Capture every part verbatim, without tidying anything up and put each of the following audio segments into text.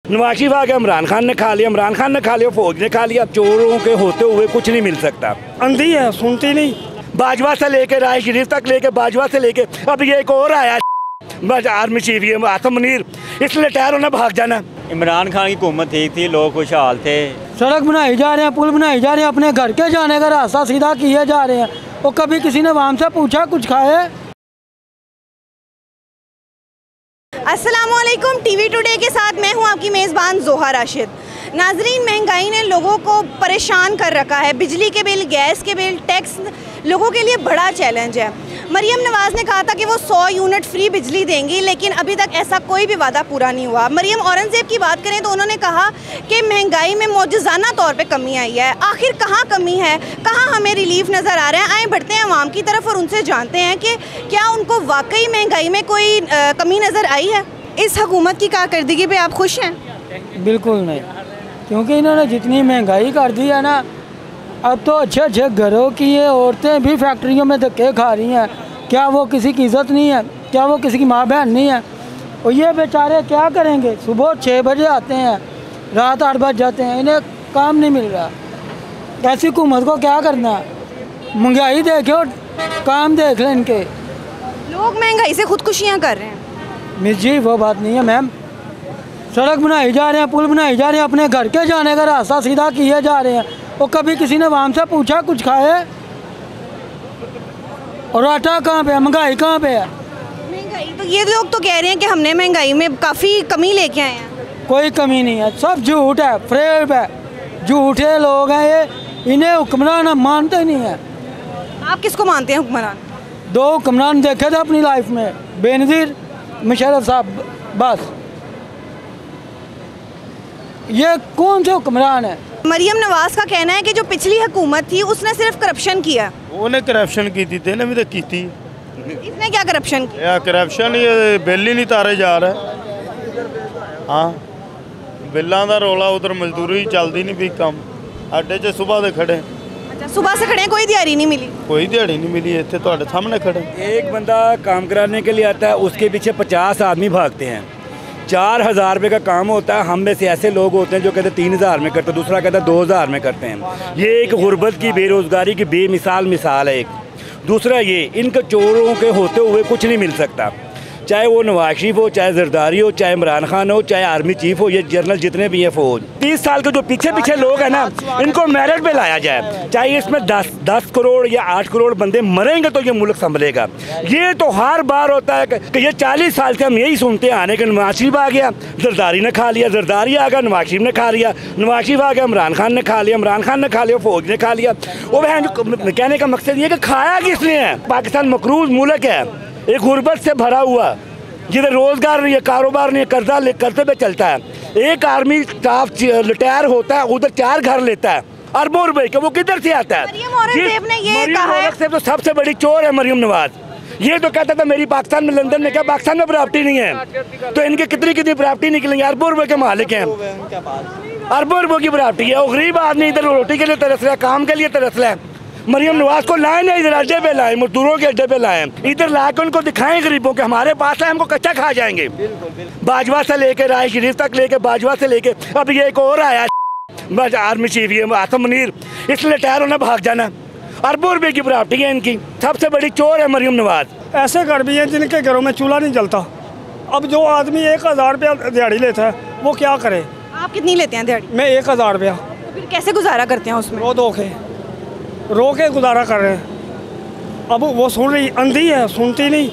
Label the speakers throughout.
Speaker 1: नवाज शरीफ आ गया, इमरान खान ने खा लिया, इमरान खान ने खा लिया, फौज ने खा लिया। चोरों के होते हुए कुछ नहीं मिल सकता।
Speaker 2: अंधी है, सुनती नहीं।
Speaker 1: बाजवा से लेके राय शरीफ तक लेके बाजवा से लेके अब ये एक और आया आर्मी चीफ ये आसम मुनीर, इसलिए टायर होना भाग जाना।
Speaker 3: इमरान खान की हुकूमत ठीक थी, लोग खुशहाल थे।
Speaker 2: सड़क बनाई जा रहे हैं, पुल बनाई जा रहे हैं, अपने घर के जाने का रास्ता सीधा किए जा रहे हैं। और कभी किसी ने वहाँ से पूछा कुछ खाए?
Speaker 4: अस्सलामुअलैकुम, टीवी टुडे के साथ मैं हूं आपकी मेज़बान जोहा राशिद। नाजरीन, महंगाई ने लोगों को परेशान कर रखा है। बिजली के बिल, गैस के बिल, टैक्स लोगों के लिए बड़ा चैलेंज है। मरियम नवाज़ ने कहा था कि वो सौ यूनिट फ्री बिजली देंगी, लेकिन अभी तक ऐसा कोई भी वादा पूरा नहीं हुआ। मरियम औरंगज़ेब की बात करें तो उन्होंने कहा कि महंगाई में मौजूज़ाना तौर पे कमी आई है। आखिर कहाँ कमी है, कहाँ हमें रिलीफ नज़र आ रहा है? आए बढ़ते हैं अवाम की तरफ और उनसे जानते हैं कि क्या उनको वाकई महंगाई में कोई आ, कमी नज़र आई है। इस हुकूमत की कारकर्दगी पे आप खुश हैं?
Speaker 2: बिल्कुल नहीं, क्योंकि इन्होंने जितनी महंगाई कर दी है ना, अब तो अच्छे अच्छे घरों की ये औरतें भी फैक्ट्रियों में धक्के खा रही हैं। क्या वो किसी की इज़्ज़त नहीं है? क्या वो किसी की माँ बहन नहीं है? और ये बेचारे क्या करेंगे? सुबह छः बजे आते हैं, रात आठ बज जाते हैं, इन्हें काम नहीं मिल रहा। ऐसी हुकूमत को क्या करना? महंगाई देखो, काम देख लें इनके।
Speaker 4: लोग महंगाई से खुदकुशियाँ कर रहे हैं।
Speaker 2: मिस जी वो बात नहीं है मैम। सड़क बनाई जा रहे हैं, पुल बनाई जा रहे हैं, अपने घर के जाने का रास्ता सीधा किए जा रहे हैं। और कभी किसी ने वहाँ से पूछा कुछ खाए? और आटा कहाँ पे है? महंगाई कहाँ पे है?
Speaker 4: महंगाई तो ये लोग तो कह रहे हैं कि हमने महंगाई में काफ़ी कमी लेके आए हैं।
Speaker 2: कोई कमी नहीं है, सब झूठ है, फ्रेब है, झूठे लोग हैं ये। इन्हें हुक्मरान हम मानते नहीं है।
Speaker 4: आप किसको मानते हैं हुक्मरान?
Speaker 2: दो हुक्मरान देखे थे अपनी लाइफ में, बेनज़ीर, मुशर्रफ साहब, बस। ये कौन से हुक्मरान है?
Speaker 4: मरियम नवाज का कहना है कि जो पिछली हुकूमत थी उसने सिर्फ करप्शन किया।
Speaker 5: उन्हें करप्शन की थी, तेने भी तो की थी।
Speaker 4: इसने क्या करप्शन किया?
Speaker 5: या करप्शन ये बिल ही नहीं तारे जा रहा। हाँ, बिलों का रौला, उधर मजदूरी चलती नहीं भी, कम अड्डे च सुबह दे खड़े।
Speaker 4: अच्छा, सुबह से खड़े, कोई दिहाड़ी नहीं मिली?
Speaker 5: कोई दिहाड़ी नहीं मिली, इतने ਤੁਹਾਡੇ सामने खड़े।
Speaker 1: एक बंदा काम कराने के लिए आता है, उसके पीछे पचास आदमी भागते हैं। चार हज़ार रुपये का काम होता है, हम में से ऐसे लोग होते हैं जो कहते हैं तीन हज़ार में करते हैं, दूसरा कहता है दो हज़ार में करते हैं। ये एक गुर्बत की, बेरोज़गारी की बेमिसाल मिसाल है एक। दूसरा ये, इनके चोरों के होते हुए कुछ नहीं मिल सकता। चाहे वो नवाज शरीफ हो, चाहे जरदारी हो, चाहे इमरान खान हो, चाहे आर्मी चीफ हो, ये जनरल जितने भी हैं फौज। तीस साल के जो पीछे पीछे लोग हैं ना, इनको मेरिट पे लाया जाए। चाहे इसमें दस दस करोड़ या आठ करोड़ बंदे मरेंगे तो ये मुल्क संभलेगा। ये तो हर बार होता है कि ये चालीस साल से हम यही सुनते आने के नवाज शरीफ आ गया, जरदारी ने खा लिया, जरदारी आ गया, नवाज शरीफ ने खा लिया, नवाज शरीफ आ गया, इमरान खान ने खा लिया, इमरान खान ने खा लिया, फौज ने खा लिया। वो बहन कहने का मकसद ये कि खाया किसने है? पाकिस्तान मकरूज मुल्क है, एक गुर्बत से भरा हुआ, जिधर रोजगार नहीं है, कारोबार नहीं है, कर्जा ले कर्जे पे चलता है। एक आर्मी स्टाफ रिटायर होता है, उधर चार घर लेता है अरबों रुपए के, वो किधर से आता है?
Speaker 4: मरियम औरंगज़ेब ने ये
Speaker 1: मरियम
Speaker 4: कहा है।
Speaker 1: औरंगज़ेब तो सबसे बड़ी चोर है मरियम नवाज। ये तो कहता था मेरी पाकिस्तान में, लंदन में, क्या पाकिस्तान में प्रॉपर्टी नहीं है? तो इनकी कितनी कितनी प्रॉपर्टी निकलेंगी, अरबों रुपए के मालिक हैं, अरबों रुपए की प्रॉपर्टी है। वो गरीब आदमी इधर रोटी के लिए तरस रहा है, काम के लिए तरस रहा है। मरियम नवाज को लाए ना, इधर अड्डे पे लाए, मजदूरों के अड्डे पे लाए, इधर लाके उनको दिखाएं गरीबों के हमारे पास है, हमको कच्चा खा जाएंगे। बाजवा से लेके राय शरीफ तक लेके बाजवा से लेके अब ये एक और आया आर्मी चीफ ये आसम मुनीर, इसलिए टायर होना भाग जाना। अरबों रुपए की प्रॉपर्टी है इनकी, सबसे बड़ी चोर है मरियम नवाज।
Speaker 2: ऐसे घर भी हैं जिनके घरों में चूल्हा नहीं जलता। अब जो आदमी एक हज़ार रुपया दिहाड़ी लेता है वो क्या करे?
Speaker 4: आप कितनी लेते हैं दिहाड़ी?
Speaker 2: मैं एक हज़ार रुपया।
Speaker 4: तो फिर कैसे गुजारा करते हैं उसमें?
Speaker 2: रो दो के रो के गुजारा कर रहे हैं। अब वो सुन रही, अंधी है, सुनती नहीं।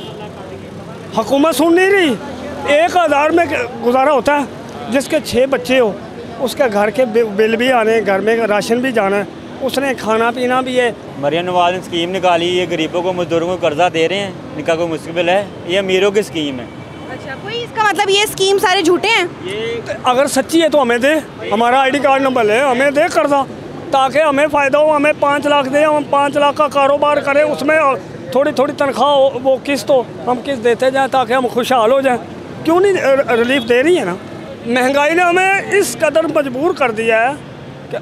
Speaker 2: हुकूमत सुन नहीं रही। एक हज़ार में गुजारा होता है, जिसके छः बच्चे हो, उसके घर के बिल भी आने, घर में राशन भी जाना है, उसने खाना पीना भी है।
Speaker 3: मरियम नवाज ने स्कीम निकाली, ये गरीबों को, मजदूरों को कर्जा दे रहे हैं, इनका कोई मुश्किल है? ये अमीरों की स्कीम है।
Speaker 4: अच्छा, कोई इसका मतलब ये स्कीम सारे झूठे हैं?
Speaker 2: ये अगर सच्ची है तो हमें दे, हमारा आई डी कार्ड नंबर है, हमें दे कर्जा, ताकि हमें फ़ायदा हो। हमें पाँच लाख दे, हम पाँच लाख का कारोबार करें, उसमें थोड़ी थोड़ी तनख्वाह हो, वो किस्त हो, हम किस्त देते जाएं ताकि हम खुशहाल हो जाएं। क्यों नहीं रिलीफ दे रही है ना? महंगाई ने हमें इस कदर मजबूर कर दिया है कि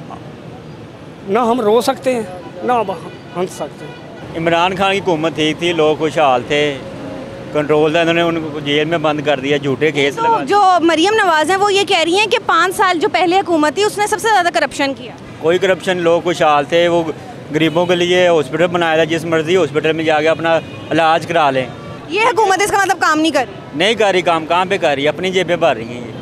Speaker 2: ना हम रो सकते हैं ना अब हंस सकते हैं।
Speaker 3: इमरान खान की हुकूमत ठीक थी, लोग खुशहाल थे, कंट्रोल था, इन्होंने उनको जेल में बंद कर दिया, झूठे केस
Speaker 4: तो
Speaker 3: लगा दिए।
Speaker 4: जो मरियम नवाज़ हैं वो ये कह रही हैं कि पाँच साल जो पहले हुकूमत थी उसने सबसे ज़्यादा करप्शन किया।
Speaker 3: कोई करप्शन, लोग खुशहाल थे, वो गरीबों के लिए हॉस्पिटल बनाया था, जिस मर्जी हॉस्पिटल में जाके अपना इलाज करा लें।
Speaker 4: ये हुकूमत इसका मतलब काम नहीं कर रही।
Speaker 3: नहीं कर रही काम, कहाँ पे कर रही है, अपनी जेबें भर रही हैं ये।